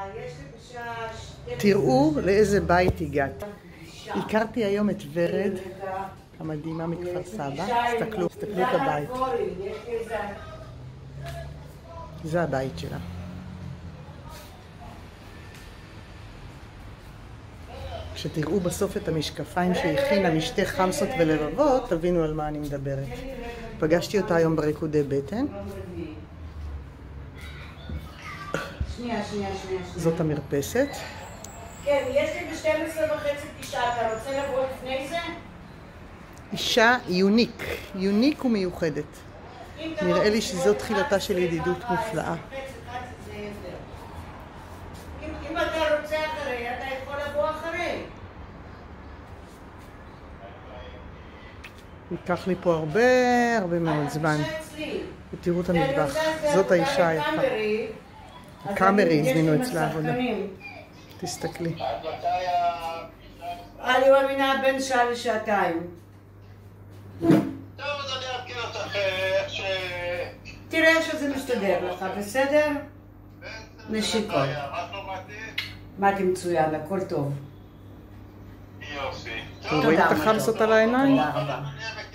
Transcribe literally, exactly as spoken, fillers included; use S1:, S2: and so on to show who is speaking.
S1: תראו לאיזה בית הגעת. הכרתי היום את ורד, המדהימה מכפר סבא. תסתכלו, תסתכלו את הבית. זה הבית שלה. כשתראו בסוף את המשקפיים שהכינה משתי חמסות ולבבות, תבינו על מה אני מדברת. פגשתי אותה היום בריקודי בטן.
S2: שנייה, שנייה, שנייה.
S1: זאת המרפסת.
S2: כן, יש לי ב-שתים עשרה וחצי פגישה, אתה רוצה לבוא לפני זה?
S1: אישה יוניק, יוניק ומיוחדת. נראה לי שזו תחילתה של ידידות מופלאה.
S2: אם אתה רוצה אחרי, אתה יכול לבוא אחרי.
S1: ייקח לי פה הרבה הרבה מאוד זמן. ותראו את המטבח. זאת האישה היפה. הקאמרי הזמינו אצלה עבודה. תסתכלי.
S2: אני מאמינה בין שעה לשעתיים.
S3: טוב, אז אני אעדכן אותך איך ש...
S2: תראה איך שזה מסתדר לך, בסדר? נשיקות.
S3: מה שלומתי?
S2: מתי מצוין, הכל טוב.
S3: יופי.
S1: אתם רואים את החמסות על העיניים?
S2: תודה רבה.